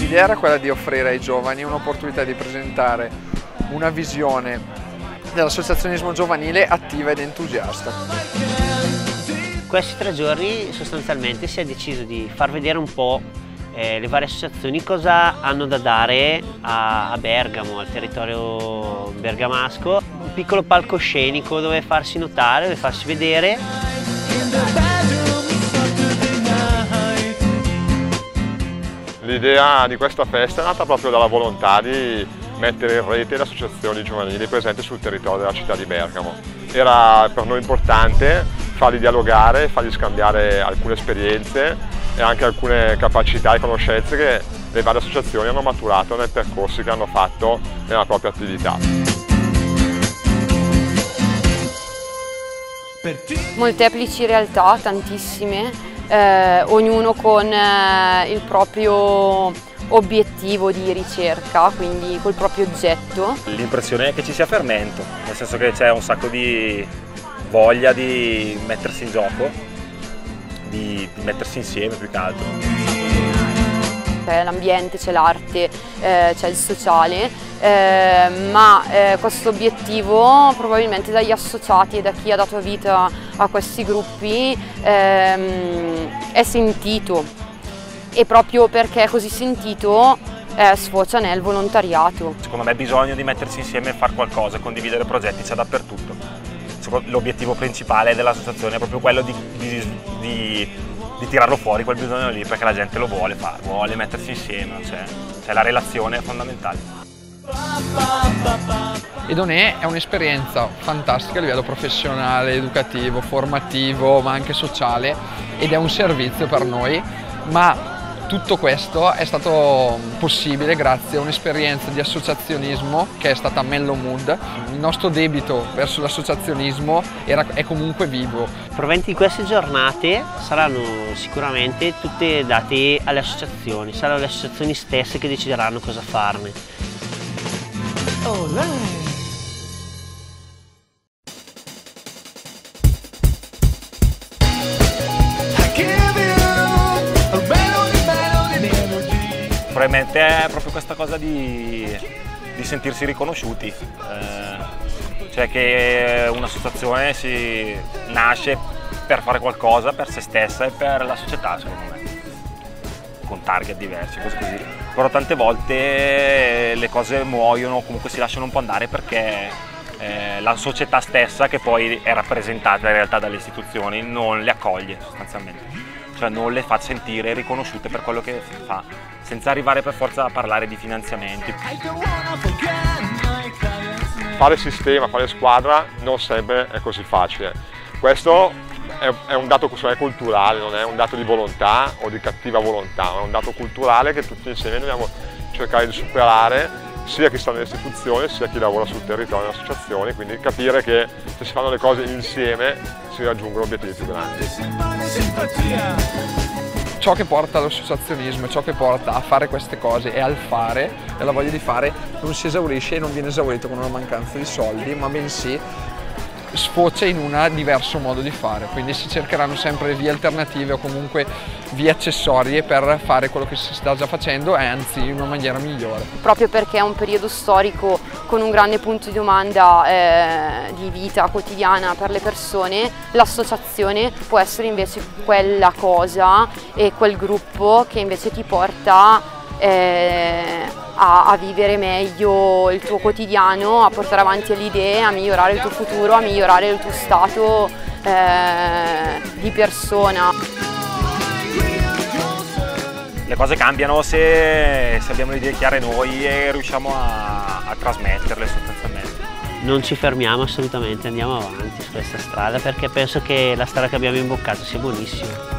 L'idea era quella di offrire ai giovani un'opportunità di presentare una visione dell'associazionismo giovanile attiva ed entusiasta. Questi 3 giorni sostanzialmente si è deciso di far vedere un po' le varie associazioni cosa hanno da dare a Bergamo, al territorio bergamasco. Un piccolo palcoscenico dove farsi notare, dove farsi vedere. L'idea di questa festa è nata proprio dalla volontà di mettere in rete le associazioni giovanili presenti sul territorio della città di Bergamo. Era per noi importante farli dialogare, fargli scambiare alcune esperienze e anche alcune capacità e conoscenze che le varie associazioni hanno maturato nei percorsi che hanno fatto nella propria attività. Molteplici realtà, tantissime, ognuno con il proprio obiettivo di ricerca, quindi col proprio oggetto. L'impressione è che ci sia fermento, nel senso che c'è un sacco di voglia di mettersi in gioco, di mettersi insieme più che altro. C'è l'ambiente, c'è l'arte, c'è il sociale, ma questo obiettivo probabilmente dagli associati e da chi ha dato vita a questi gruppi è sentito, e proprio perché è così sentito sfocia nel volontariato. Secondo me bisogno di mettersi insieme e fare qualcosa, condividere progetti c'è dappertutto. L'obiettivo principale dell'associazione è proprio quello di tirarlo fuori, quel bisogno lì, perché la gente lo vuole fare, vuole mettersi insieme, cioè la relazione è fondamentale. Edonè è un'esperienza fantastica a livello professionale, educativo, formativo, ma anche sociale, ed è un servizio per noi, ma tutto questo è stato possibile grazie a un'esperienza di associazionismo che è stata Mellow Mood. Il nostro debito verso l'associazionismo è comunque vivo. I proventi di queste giornate saranno sicuramente tutte date alle associazioni, saranno le associazioni stesse che decideranno cosa farne. Probabilmente è proprio questa cosa di sentirsi riconosciuti, cioè che un'associazione si nasce per fare qualcosa per se stessa e per la società, secondo me, con target diversi, così. Però tante volte le cose muoiono, comunque si lasciano un po' andare perché la società stessa, che poi è rappresentata in realtà dalle istituzioni, non le accoglie sostanzialmente, cioè non le fa sentire riconosciute per quello che fa, senza arrivare per forza a parlare di finanziamenti. Fare sistema, fare squadra non sempre è così facile. Questo è un dato culturale, non è un dato di volontà o di cattiva volontà, ma è un dato culturale che tutti insieme dobbiamo cercare di superare, sia chi sta nelle istituzioni sia chi lavora sul territorio nelle associazioni, quindi capire che se si fanno le cose insieme si raggiungono obiettivi più grandi. Ciò che porta all'associazionismo, ciò che porta a fare queste cose e al fare, e la voglia di fare, non si esaurisce e non viene esaurito con una mancanza di soldi, ma bensì sfocia in un diverso modo di fare, quindi si cercheranno sempre vie alternative o comunque vie accessorie per fare quello che si sta già facendo, e anzi in una maniera migliore. Proprio perché è un periodo storico con un grande punto di domanda di vita quotidiana per le persone, l'associazione può essere invece quella cosa e quel gruppo che invece ti porta a vivere meglio il tuo quotidiano, a portare avanti le idee, a migliorare il tuo futuro, a migliorare il tuo stato di persona. Le cose cambiano se abbiamo le idee chiare noi e riusciamo a trasmetterle sostanzialmente. Non ci fermiamo assolutamente, andiamo avanti su questa strada, perché penso che la strada che abbiamo imboccato sia buonissima.